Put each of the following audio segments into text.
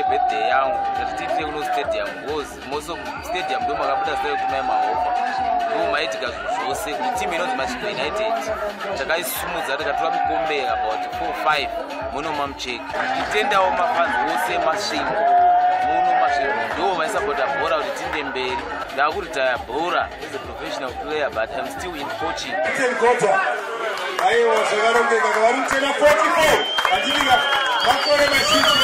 birthday yangu ndatiitire kuno stadium because most of stadium ndo makabuda sai kumai Mahofa ndo maitika zvose kuti team inonzi Masvingo United takaisumudza tikatora mukombe about 4-5 muno mamucheke titendawo mafans ose Masvingo muno Masvingo ndo vaisapota bhora kuti tinde mberi ndakuritaya bhora as a professional player but I'm still in coaching. Aiwa zvakarongeka kavari kutena 44 achinika makore mazhinji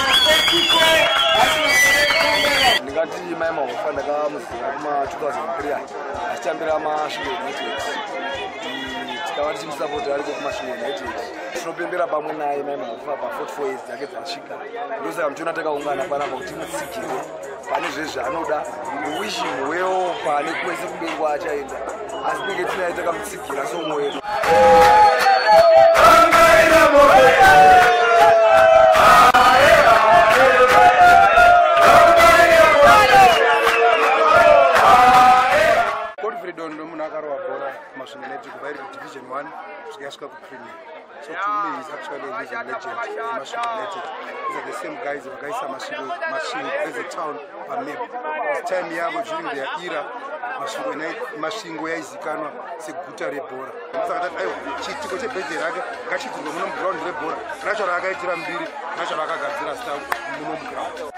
44 ndingati Mai Mahofa ndakamuziva kuma 2003 achitambira Masvingo United tikava tichimusapota ariko kuMasvingo United tinopembera pamwe naye Mai Mahofa pa 44 years dzake dzasvika ndosaka muchiona takaungana panapa kuti timutsigire pane zvezvaanoda wishing well pane kwese kumberi achaenda asi tinenge tinaye takamutsigira somwe wedu. Godfrey Dondo munhu akarova bhora kuMasvingo United kubva iri kudivision 1 kusvika yasvika kupremier. So to me he's actually a legend in Masvingo United. These are the same guys vakaisa Masvingo as a town pamap. It's time yavo during their era Masvingo yaizikanwa seguta rebhora. Saka tati aiwa chiitiko chebirthday rake ngachiitirwe muno muground rebhora. Racho raakaitira mbiri racho raakagadzira star muno muground.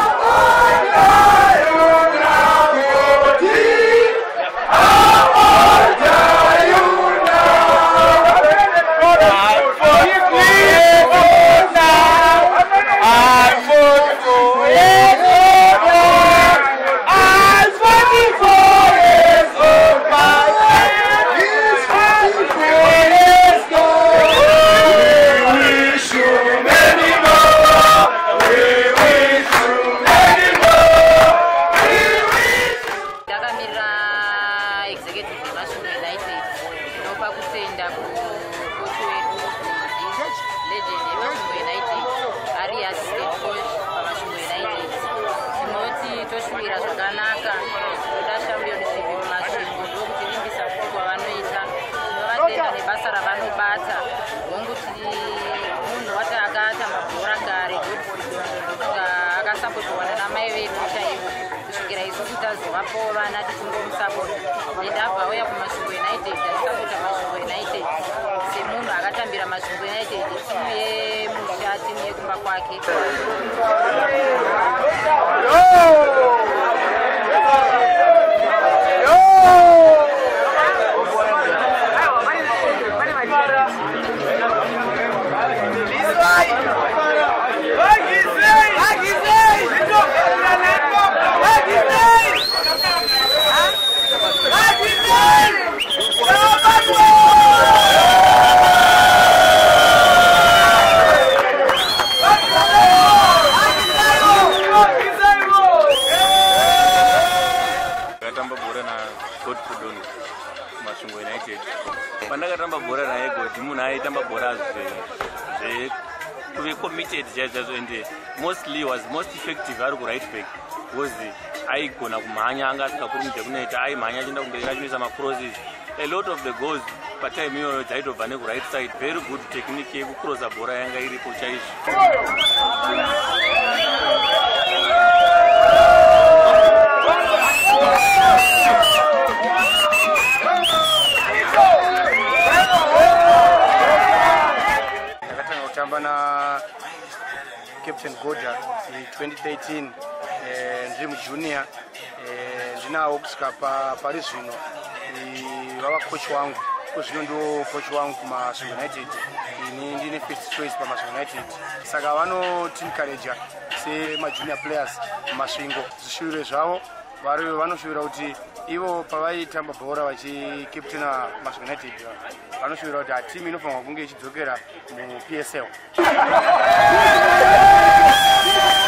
Godfrey Dondo, Masvingo United. Pandakatamba bhora naye Godfrey munhu aitamba bhora to be committed ende mostly was most effective ari ku right back because aigona kumhanya anga asikakurumidze kunoita aimhanya achienda kumberi achinoisa macrosses. A lot of the goals patime iyoyo dzaitobva neku right side. Very good technique yekucrossa bhora yanga iripo chaizvo. Captain Goja in 2013 ndiri junior ndinawo kusvika pari zvino vava coach wangu zvino ndo coach wangu kuMasvingo United ini ndine first choice paMasvingo United saka vanotinkareja semajunior players Masvingo zvishuwiro zvavo vanoshuvira kuti ivo pavaitamba bhora vachikaptena Masvingo United vanoshuvira kuti timu inofanirwa kunge ichidzokera muPSL.